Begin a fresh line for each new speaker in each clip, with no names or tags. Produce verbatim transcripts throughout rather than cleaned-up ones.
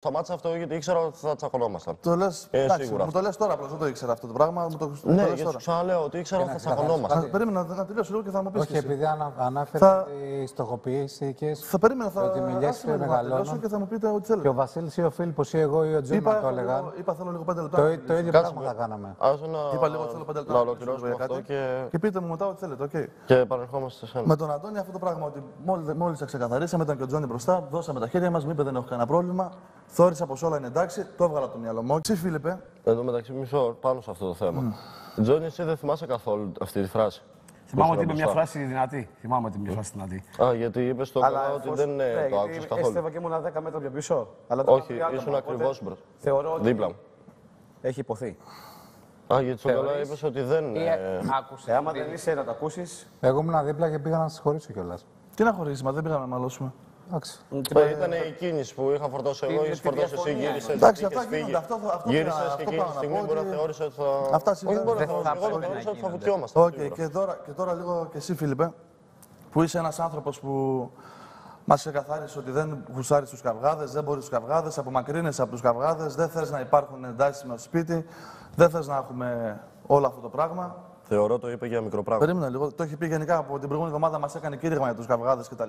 σταμάτησα αυτό γιατί ήξερα ότι θα τσακωνόμασταν.
Το λες,
Ε,
εντάξει,
σίγουρα.
μου το λες τώρα απλώς, δεν το ήξερα αυτό το πράγμα. Μου το,
Ναι,
το λες
γιατί
τώρα.
σου ξαναλέω ότι ήξερα ότι θα τσακωνόμασταν.
Θα περίμενα να, να τελειώσω λίγο και θα μου πεις.
Όχι,
και εσύ.
επειδή ανα, ανάφερε
Θα-
οι στοχοποιήσεις
Θα περίμενα, θα
ότι οι μιλιές
άσε με λίγο να τελειώσω
μεγαλώνουν.
και θα μου πείτε ό,τι
Και ο
θέλετε.
Βασίλης ή ο Φίλιππος ή εγώ ή ο Τζον
Είπα,
να το
έχω
έλεγαν.
λίγο- είπα θέλω λίγο πέντε λεπτά.
Το,
να
το ίδιο
τελειώσω.
Κάτσε
πράγμα
με.
θα κάναμε.
Άσε να,
Είπα λίγο, θέλω πέντε λεπτά
να
να
ολοκληρώσουμε
τελειώσω
αυτό
για
και,
κάτι. Και πείτε μου μετά ό,τι θέλετε, οκ.
και επανερχόμαστε σε σένα.
Με τον Αντώνη αυτό το πράγμα ότι μόλις, μόλις τα ξεκαθαρίσαμε, ήταν και ο Τζόνι μπροστά, δώσαμε τα χέρια μας, μου είπε δεν έχω κανένα πρόβλημα. Θεώρησα πως όλα είναι εντάξει, το έβγαλα από το μυαλό μου. Εσύ, Φίλιππε,
Εν τω μεταξύ, μισό πάνω σε αυτό το θέμα. Τζόνι, εσύ δεν θυμάσαι καθόλου αυτή τη φράση.
Θυμάμαι
Που
ότι είπε
ήσουν
μια
μπροστά.
φράση δυνατή. Θυμάμαι ότι είπε μια φράση δυνατή.
Α, γιατί είπε στο καλά ότι δεν ε, το άκουσες καθόλου.
Έστευα και ήμουν δέκα μέτρα πιο πίσω. Αλλά το
Όχι,
έκανα
ήσουν
άτομα,
ακριβώ
οπότε Θεωρώ ότι
δίπλα μου.
έχει υποθεί.
Α, γιατί στο καλά
Θεωρείς?
είπε ότι δεν.
Ή
ε,
άκουσε.
Ε, άμα δεν είσαι να το ακούσει.
Εγώ ήμουν δίπλα και πήγα να σας χωρίσω κιόλας.
τι να χωρίσει, μα δεν πήγαμε να μαλώσουμε.
Εντάξει.
ε, Ήταν η κίνηση που είχα φορτώσει εγώ,
τη
είχε φορτώσει εσύ,
διαφωνία.
γύρισε.
Εντάξει, αυτά γίνονται, αυτό θα- αυτό
Γύρισε
θα-
και
αυτό
εκείνη τη
πάω να
στιγμή
πω
μπορεί να
ότι-
θεώρησε ότι θα.
Αυτά
Όχι,
συμβαίνουν.
μπορεί να
Δεν
θεώρησε.
θα
Εγώ δεν
πρέπει να
θεώρησα ότι θα
γίνονται.
βουτιόμαστε.
Οκ, και, τώρα, και τώρα λίγο και εσύ, Φίλιππε, που είσαι ένας άνθρωπος που μας ξεκαθάρισε ότι δεν γουσάρεις τους καυγάδες, δεν μπορείς τους καυγάδες, απομακρύνεσαι από τους καυγάδες, δεν θες να υπάρχουν εντάσεις με το σπίτι, δεν θες να έχουμε όλο αυτό το πράγμα.
Θεωρώ το είπε για μικρό πράγμα.
Περίμενα λίγο. Το έχει πει γενικά από την προηγούμενη εβδομάδα, μας έκανε κήρυγμα για τους καυγάδες κτλ.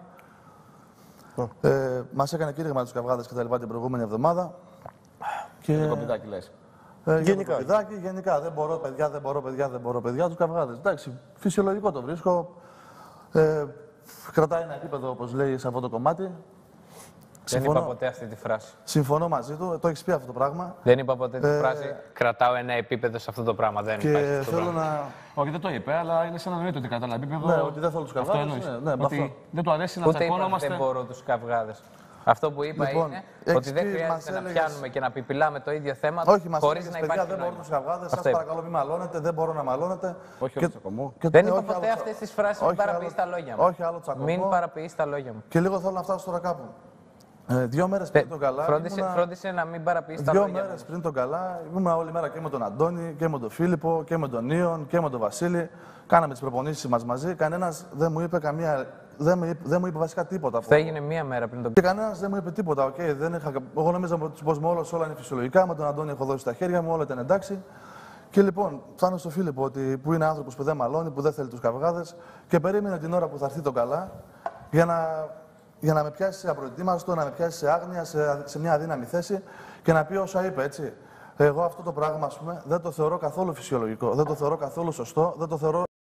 Ε. Ε, μας έκανε κήρυγμα για τους καυγάδες κτλ. Την προηγούμενη εβδομάδα. Και...
Το κομπιδάκι λε.
Ε,
Γενικά.
Για το παιδάκι, γενικά. Δεν μπορώ, παιδιά, δεν μπορώ, παιδιά, δεν μπορώ, παιδιά. Τους καυγάδες. Εντάξει, φυσιολογικό το βρίσκω. Ε, κρατάει ένα επίπεδο, όπως λέει, σε αυτό το κομμάτι.
Δεν είπα ποτέ αυτή τη φράση.
Συμφωνώ μαζί του. Το έχει πει αυτό το πράγμα.
Δεν είπα ποτέ τη
Ε,
φράση. Κρατάω ένα επίπεδο σε αυτό το πράγμα. Δεν υπάρχει
Και
αυτό το
θέλω
πράγμα.
να.
Όχι, δεν το είπε, αλλά είναι σαν να εννοείται ότι κατά ένα επίπεδο.
Ναι, ότι δεν θέλω τους
αυτό
καυγάδες,
εννοείς.
ναι, ναι, με
Ότι
αυτό.
δεν του αρέσει να
Ούτε είπα
τσακώνομαστε.
δεν μπορώ τους καυγάδες. Αυτό που είπα
Λοιπόν,
είναι
έχεις
ότι δεν
πει,
χρειάζεται
μας
να
έλεγες-
πιάνουμε και να πιπιλάμε το ίδιο θέμα
Όχι, μας
χωρίς
έλεγες,
να
παιδιά,
υπάρχει
δεν μπορώ
νόημα.
τους καυγάδες. Σας
Αυτό είπα.
παρακαλώ, μην μαλώνετε, δεν μπορώ να μαλώνετε.
Όχι
Και-
όλο τσακωμό.
και-
Δεν
ε,
είπα
όχι
ποτέ
άλλο-
αυτές τις φράσεις. Μην
όχι
παραποιείς
άλλο-
τα λόγια μου.
Όχι άλλο τσακωμό.
Μην παραποιείς τα λόγια μου.
Και λίγο θέλω να φτάσω τώρα κάπου. Ε, δύο μέρες πριν τον καλά.
Φρόντισε,
ήμουνα-
φρόντισε να μην παραποιείς τα
Δύο
λόγια
μέρες
μου.
πριν τον καλά, ήμουν όλη μέρα και με τον Αντώνη και με τον Φίλιππο και με τον Νίον και με τον Βασίλη. Κάναμε τις προπονήσεις μας μαζί. Κανένας δεν μου είπε καμία. Δεν μου είπε, δεν μου είπε βασικά τίποτα.
Αυτό έγινε μία μέρα πριν τον
Και κανένα δεν μου είπε τίποτα. Okay, δεν είχα... Εγώ νόμιζα πως με όλος όλα είναι φυσιολογικά. Με τον Αντώνη έχω δώσει τα χέρια μου, όλα ήταν εντάξει. Και λοιπόν, φτάνω στο Φίλιππο ότι, που είναι άνθρωπος που δεν μαλώνει, που δεν θέλει τους καυγάδες και περίμενε την ώρα που θα έρθει τον καλά για να, για να με πιάσει σε απροετοίμαστο, να με πιάσει σε άγνοια, σε, σε μια αδύναμη θέση και να πει όσα είπε, έτσι. Εγώ αυτό το πράγμα, ας πούμε, δεν το θεωρώ καθόλου φυσιολογικό, δεν το θεωρώ καθόλου σωστό, δεν το θεωρώ